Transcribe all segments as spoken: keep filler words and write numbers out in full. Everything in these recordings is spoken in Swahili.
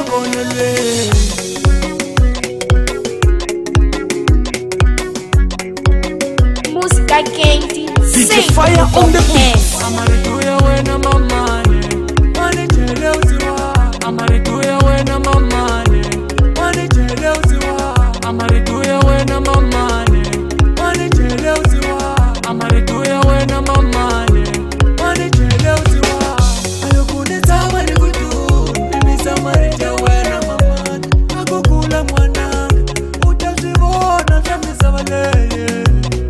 magonele. Música quente, D J sempre Fire no on the top beat. ten. Amarituya wena mamane, mani chele usiwa. Amarituya wena mamane, mani chele usiwa. Amarituya wena mamane, mani chele usiwa. Amarituya wena mamane, mani chele usiwa. Ayokune tawa ni kutu, mimi samarija wena mamane. Akukula mwana, utazivona zami sabaleye.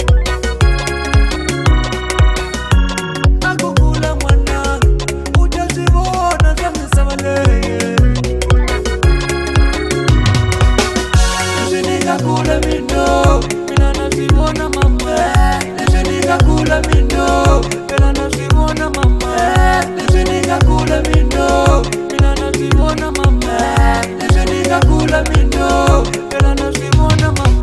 Akukula mwana, utazivona zami sabaleye. Nishinika kula mino, mina nazivona mama. Nishinika kula mino, mina nazivona mama. Nishinika kula mino, mina nazivona mama. Nishinika kula mino, mina nazivona mama.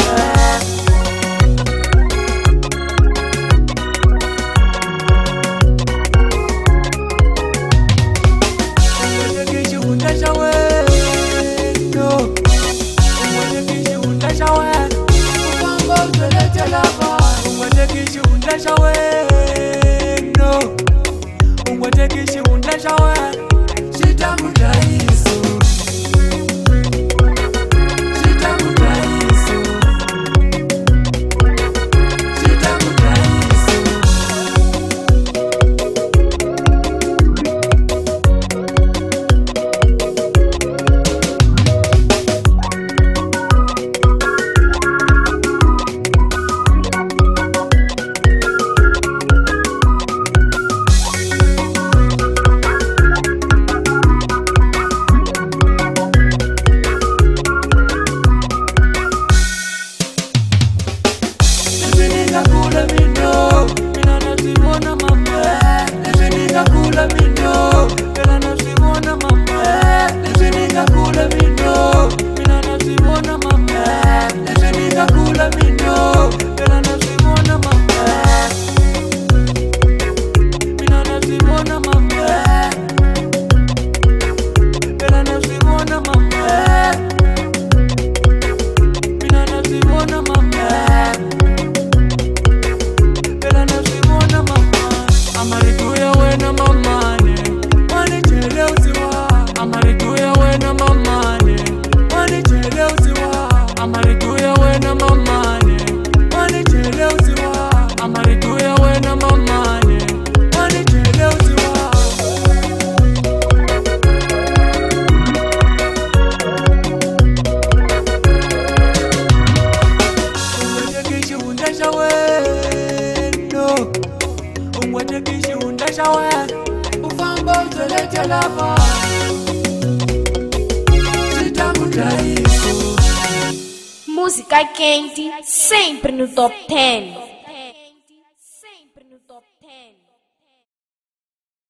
Música quente, sempre no top ten.